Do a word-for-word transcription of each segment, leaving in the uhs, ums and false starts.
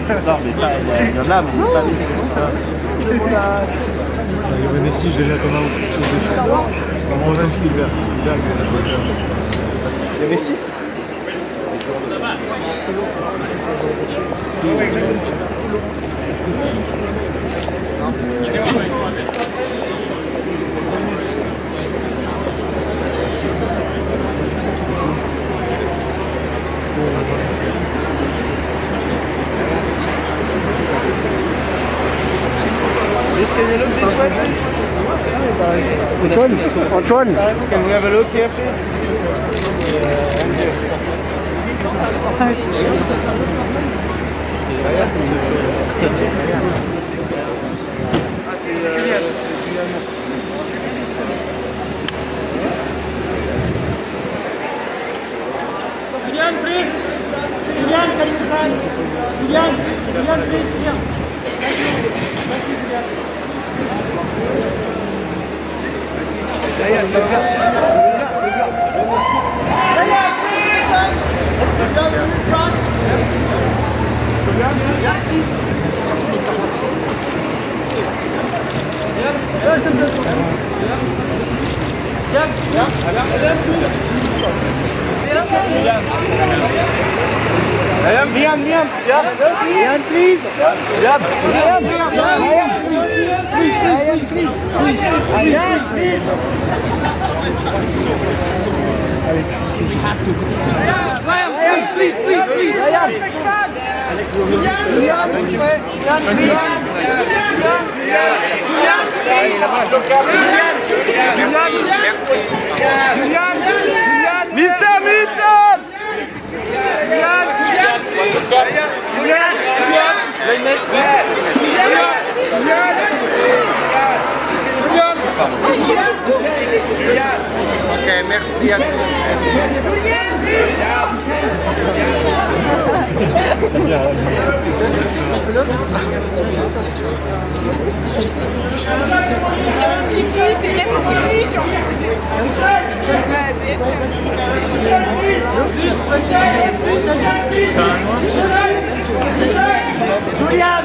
Non, mais pas, il y en a, mais pas Messi. Il y avait Messi, je l'ai mis à ton âme. Comme Rosen Spielberg. Spielberg, Il y a Messi? Antoine, Antoine. Can we have a look here, please? Julian, please. Julian, can you try? Julian, Julian, please. Julian. Thank you. Thank you, Julian. Liam, Liam, Liam, Liam, please. Liam, Liam, Liam, please. Liam, please. Liam, please. Liam, please, please, please. Liam. Liam, Mister, Mister! Julian! Julian! Ok, merci à tous. C'est bien Julian!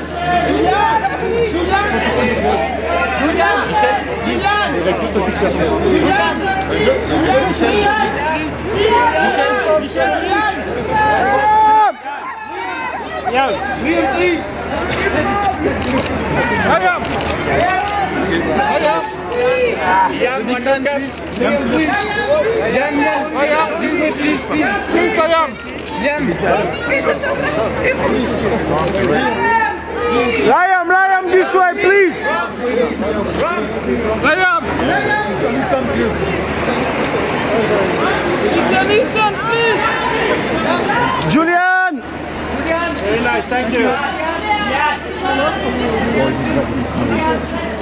Liam, please! Liam! Liam, one look up. Liam, please! Liam, Liam! This way, please, please! Please, Liam! Liam! Liam, Liam, this way, please. Liam! Listen, please! Listen, listen, please! Julian. Very nice, thank you.